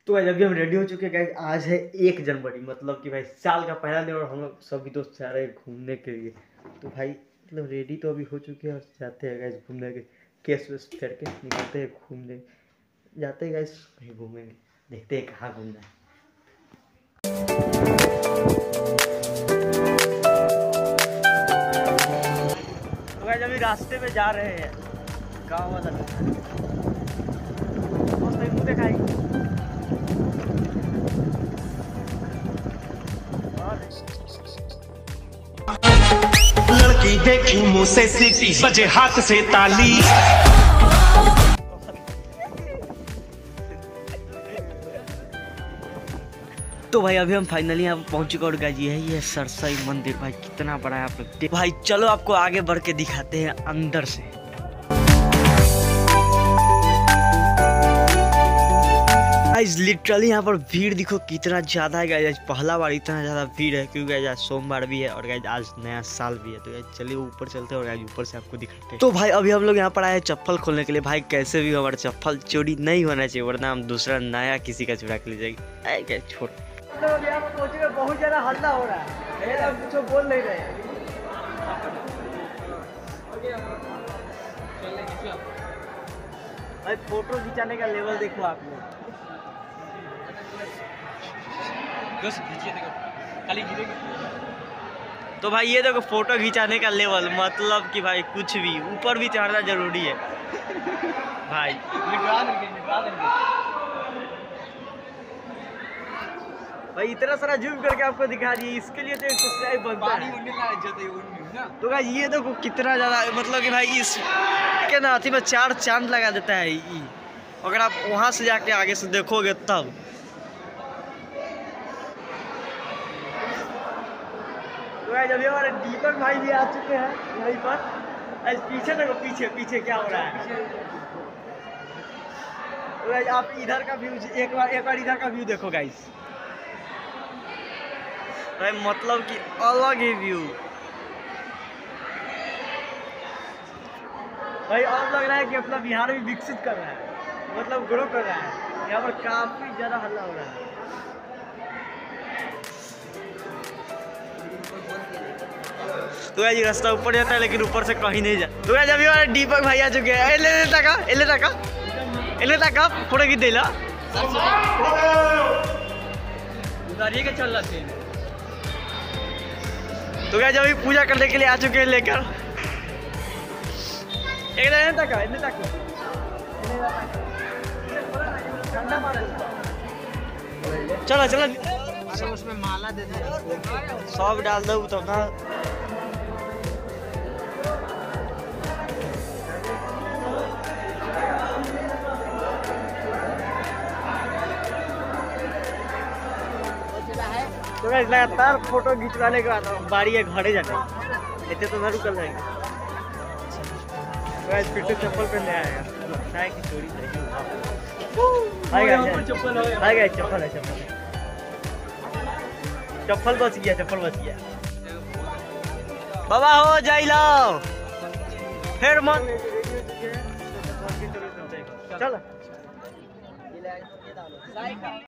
तो भाई अभी हम रेडी हो चुके हैं गाइस। आज है 1 जनवरी, मतलब कि भाई साल का पहला दिन, और हम लोग सभी दोस्त जा रहे हैं घूमने के लिए। तो भाई मतलब रेडी तो अभी हो चुके हैं और जाते हैं गाइस घूमने के। केस वेस फेर के निकलते हैं घूमने, जाते हैं गाइस कहीं घूमेंगे, देखते हैं कहाँ घूमना है। तो गाइस अभी रास्ते में जा रहे हैं, गाँव वाला मुँह दिखाई। लड़की देखी मुँह से सीटी बजे हाथ से ताली। तो भाई अभी हम फाइनली यहाँ पहुँच चुके और गाइस यही है सरसाई मंदिर। भाई कितना बड़ा है आप लोग देख। भाई चलो आपको आगे बढ़ के दिखाते हैं अंदर से। गाइस लिटरली यहाँ पर भीड़ देखो कितना ज्यादा है गाइस। पहला बार इतना ज्यादा भीड़ है क्योंकि गाइस आज सोमवार भी है और गाइस आज नया साल भी है। तो गाइस चलिए ऊपर चलते हैं और गाइस ऊपर से आपको दिखाते हैं। तो भाई अभी हम लोग यहाँ पर आए हैं चप्पल खोलने के लिए। भाई कैसे भी हमारा चप्पल चोरी नहीं होना चाहिए, वरना हम दूसरा नया किसी का चुरा के ले जाएंगे। छोड़ बहुत ज्यादा हल्ला हो रहा है, कुछ बोल नहीं रहे। भाई फोटो खिंचाने का लेवल देखो आप लोग। तो भाई ये देखो फोटो खिंचाने का लेवल, मतलब कि भाई कुछ भी ऊपर भी चढ़ना जरूरी है भाई। भाई इतना सारा जूम करके आपको दिखा दिए, इसके लिए तो एक सब्सक्राइब बनता है। तो भाई ये देखो कितना ज़्यादा, मतलब कि भाई इस के ना अथी में 4 चांद लगा देता है ये। अगर आप वहाँ से जाके आगे से देखोगे तब। तो भाई जब हमारे दीपक भाई भी आ चुके हैं यहीं पर। आज पीछे देखो, पीछे पीछे क्या हो रहा है। तो भाई आप इधर का व्यू एक बार इधर का व्यू देखो गाइस। भाई मतलब कि अलग ही व्यू। भाई अब लग रहा है कि अपना बिहार भी विकसित कर रहा है, मतलब ग्रो कर रहा है। यहाँ पर काफी ज्यादा हल्ला हो रहा है। तो ये रास्ता ऊपर जाता है लेकिन ऊपर से कहीं नहीं जा। तो अभी हमारे दीपक भाई आ चुके हैं। एले तक फोटो की देला उधारिये के चल रहे हैं। तो गाइस अभी पूजा करने के लिए आ चुके हैं लेकर। चलो चलो, अरे उसमें माला दे दे, सब डाल दो तो ना। तो गाइस लगातार फोटो खिंचवाने के बाद बारी है घरे जाने, इतने तो ना रुकल रहेंगे। तो गाइस फिर से चप्पल पहनने आएगा, लगता है कि चोरी नहीं हुआ। हाय गाइस चप्पल है, चप्पल बच गया। बाबा हो जाइलो फिर मन चलो।